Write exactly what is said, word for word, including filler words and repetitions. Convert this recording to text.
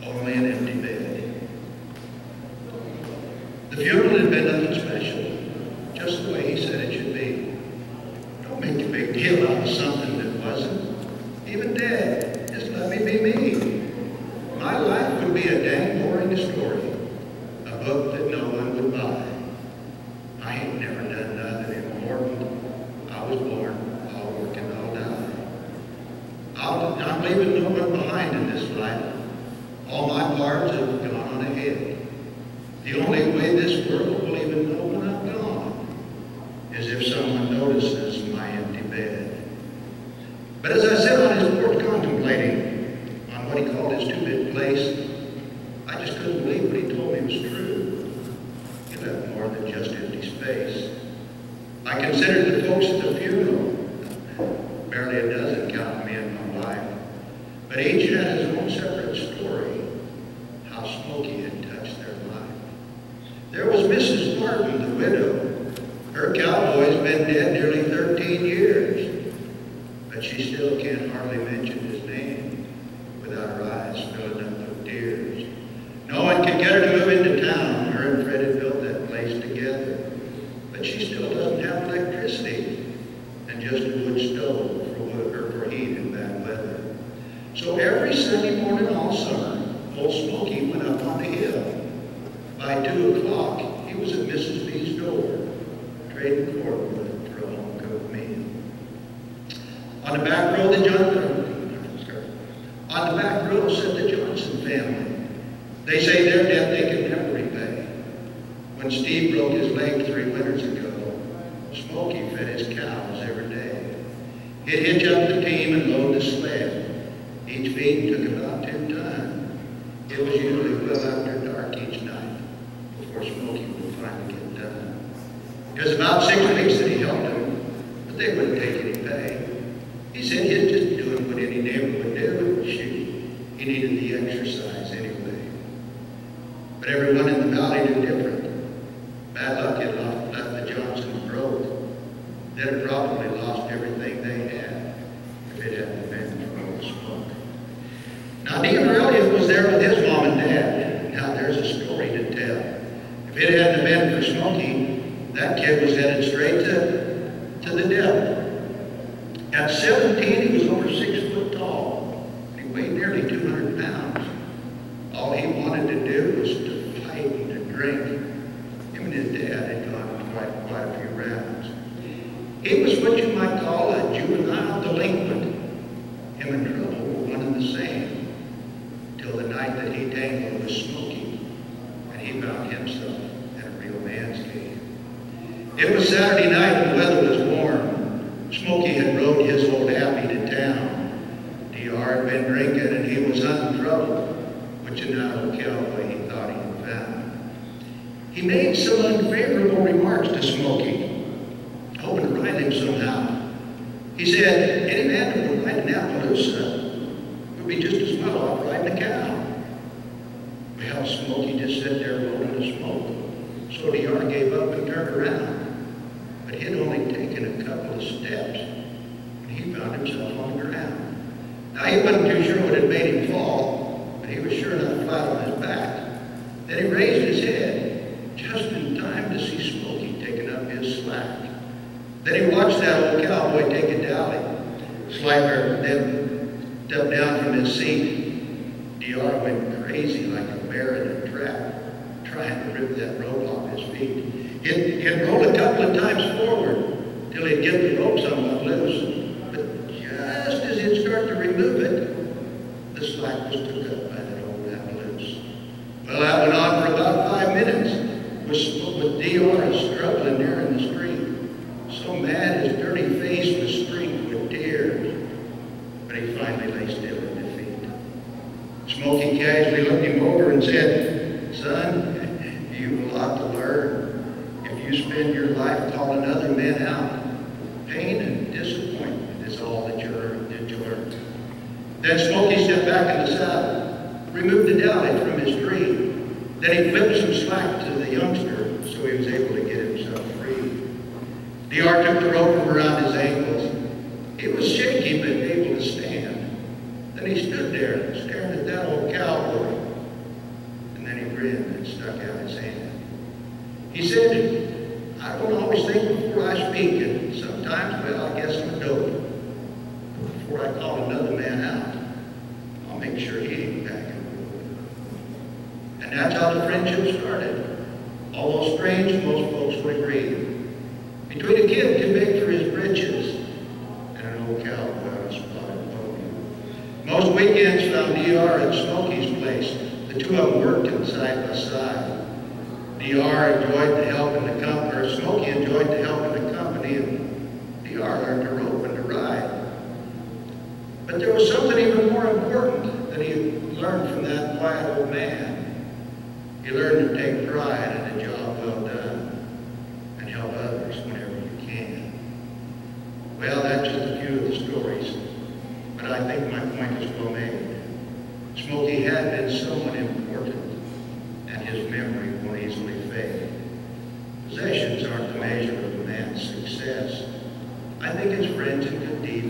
only an empty bed. The funeral had been nothing special, just the way he said it should be. Don't make a big deal out of something that wasn't. Even dead, just let me be me. My life would be a dang boring story, a book that no one would buy. I ain't never done nothing important. I was born, I'll work and I'll die. I'll, I'm leaving no one behind in this life. All my parts have gone on ahead. The only way this world will even know when I'm gone is if someone notices my empty bed. But as I sat on his porch contemplating on what he called his two-bit place, I just couldn't believe what he told me was true. He left more than just empty space. I considered the folks at the funeral, barely a dozen counting me and my wife, but each had his own separate story, how Smokey had touched their life. There was Missus Martin, the widow. Her cowboy's been dead nearly thirteen years, but she still can't hardly mention his name without her eyes filling up with tears. No one could get her to move into town. Her and Fred had built that place together, but she still doesn't have electricity and just a wood stove for, wood, or for heat in bad weather. So every Sunday morning all summer, old Smokey went up on the hill. By two o'clock, he was at Missus B's door, trading cordwood for a home-cooked meal. On the back row, the Johnson, on the back row sat the Johnson family. They say their debt they could never repay. When Steve broke his leg three winters ago, Smokey fed his cows every day. He'd hitch up the team and load the sled. Each feed took about two tons. It was usually well after dark each night before Smokey would finally get done. It was about six weeks that he helped them, but they wouldn't take any pay. He said he was just doing what any neighbor would do. Shoot, he needed the exercise anyway. But everyone in the valley knew different. Bad luck had left the Johnsons broke. They'd have probably lost everything they had if it hadn't been for old Smoke. Now, Dean Elliott was there with his mom and dad. Now, there's a story to tell. If it hadn't been for Smokey, that kid was headed straight to, to the devil. At seventeen, he was over six foot tall. He weighed nearly two hundred pounds. All he wanted to do was to fight and to drink. Him and his dad had gone quite, quite a few rounds. He was what you might call a juvenile delinquent. Him and trouble were one and the same, till the night that he tangled with Smokey, and he found himself at a real man's game. It was Saturday night and the weather was warm. Smokey had rode his old Happy to town. D R had been drinking and he was hunting trouble, which an old cowboy he thought he had found. He made some unfavorable remarks to Smokey, hoping to ride him somehow. He said, any man who would ride an Appaloosa would be just as well off riding a cow. Well, Smokey just sat there rolling the smoke. So D R gave up and turned around. But he'd only taken a couple of steps when he found himself on the ground. Now, he wasn't too sure what had made him fall, but he was sure enough flat on his back. Then he raised his head, just in time to see Smokey taking up his slack. Then he watched that old cowboy take a dally. Slifer then stepped down from his seat. D R went crazy like a bear in a trap, trying to rip that rope off his feet. He'd, he'd roll a couple of times forward till he'd get the rope somewhat loose. But just as he'd start to remove it, the slack was took up by that old Appaloosa. Well, that went on for about five minutes, with, with D R struggling there in the street. So mad his dirty face was streaked with tears. But he finally lay still in defeat. Smokey casually looked him over and said, son, you've a lot to learn. If you spend your life calling other men out, pain and disappointment is all that you learn. Then Smokey stepped back in the saddle, removed the downy from his dream. Then he flipped some slack to the youngster so he was able to get himself free. D R took the rope from around his ankles. He was shaky but able to stand. Then he stood there staring at that old cowboy. He said, I don't always think before I speak, and sometimes, well, I guess I'm a dope. But before I call another man out, I'll make sure he ain't back in the road. And that's how the friendship started. Although strange, most folks would agree. Between a kid too big for his britches and an old cowboy on a spotted pony. Most weekends found D R at Smokey's place. The two of them worked him side by side. D R enjoyed the help and the company, or Smokey enjoyed the help and the company, and D R learned to rope and to ride. But there was something even more important that he learned from that quiet old man. He learned to take pride in a job well done and help others whenever you can. Well, that's just a few of the stories, but I think my point is well made. Smokey had been someone important, and his memory won't easily fade. Possessions aren't the measure of a man's success. I think his friends and good deeds